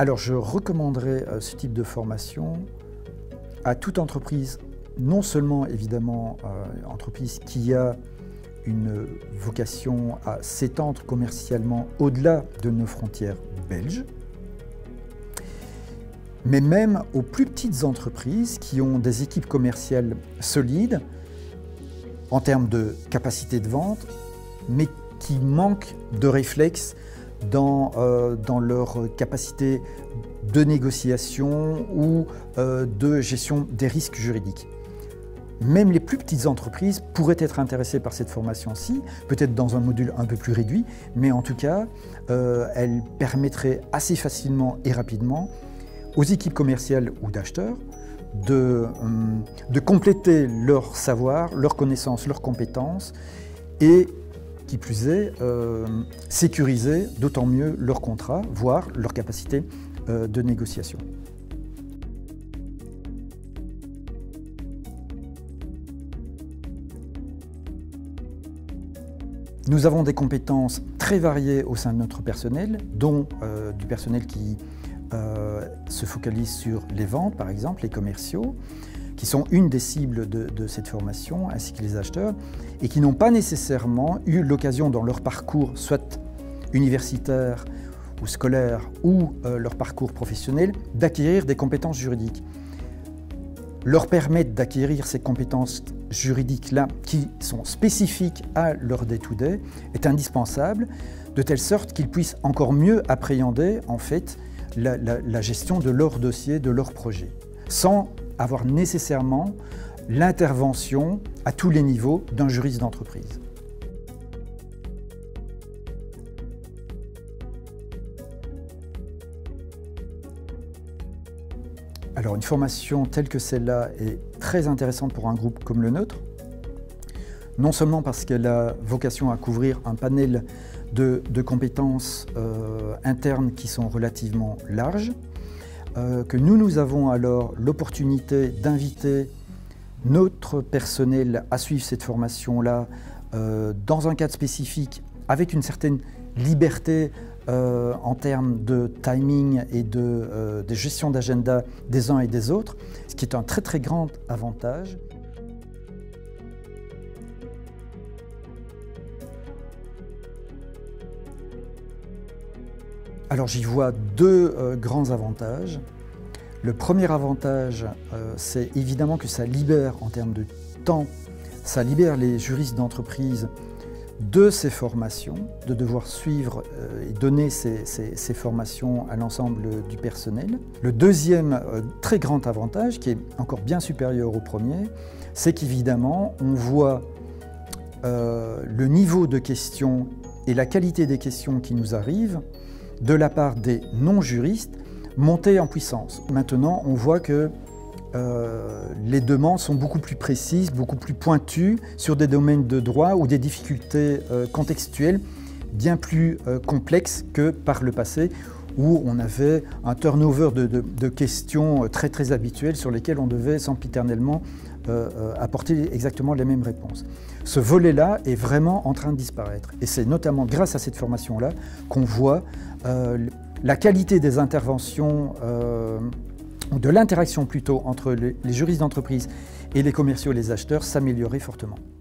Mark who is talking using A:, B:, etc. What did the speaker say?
A: Alors je recommanderais ce type de formation à toute entreprise, non seulement évidemment entreprise qui a une vocation à s'étendre commercialement au-delà de nos frontières belges, mais même aux plus petites entreprises qui ont des équipes commerciales solides en termes de capacité de vente, mais qui manquent de réflexes dans leur capacité de négociation ou de gestion des risques juridiques. Même les plus petites entreprises pourraient être intéressées par cette formation-ci, peut-être dans un module un peu plus réduit, mais en tout cas, elle permettrait assez facilement et rapidement aux équipes commerciales ou d'acheteurs de compléter leur savoir, leurs connaissances, leurs compétences et, qui plus est, sécuriser d'autant mieux leur contrat, voire leur capacité de négociation. Nous avons des compétences très variées au sein de notre personnel, dont du personnel qui se focalise sur les ventes, par exemple, les commerciaux, qui sont une des cibles de cette formation, ainsi que les acheteurs, et qui n'ont pas nécessairement eu l'occasion dans leur parcours, soit universitaire ou scolaire, ou leur parcours professionnel, d'acquérir des compétences juridiques. Leur permettre d'acquérir ces compétences juridiques-là, qui sont spécifiques à leur day-to-day, est indispensable, de telle sorte qu'ils puissent encore mieux appréhender, en fait, la gestion de leur dossier, de leur projet, sans avoir nécessairement l'intervention à tous les niveaux d'un juriste d'entreprise. Alors une formation telle que celle-là est très intéressante pour un groupe comme le nôtre, non seulement parce qu'elle a vocation à couvrir un panel de compétences internes qui sont relativement larges, que nous avons alors l'opportunité d'inviter notre personnel à suivre cette formation-là dans un cadre spécifique avec une certaine liberté en termes de timing et de gestion d'agenda des uns et des autres, ce qui est un très grand avantage. Alors j'y vois deux grands avantages. Le premier avantage, c'est évidemment que ça libère en termes de temps, ça libère les juristes d'entreprise de ces formations, de devoir suivre et donner ces formations à l'ensemble du personnel. Le deuxième très grand avantage, qui est encore bien supérieur au premier, c'est qu'évidemment on voit le niveau de questions et la qualité des questions qui nous arrivent de la part des non-juristes monter en puissance. Maintenant, on voit que les demandes sont beaucoup plus précises, beaucoup plus pointues sur des domaines de droit ou des difficultés contextuelles bien plus complexes que par le passé, où on avait un turnover de questions très habituelles sur lesquelles on devait sempiternellement apporter exactement les mêmes réponses. Ce volet-là est vraiment en train de disparaître. Et c'est notamment grâce à cette formation-là qu'on voit la qualité des interventions, de l'interaction plutôt, entre les juristes d'entreprise et les commerciaux et les acheteurs s'améliorer fortement.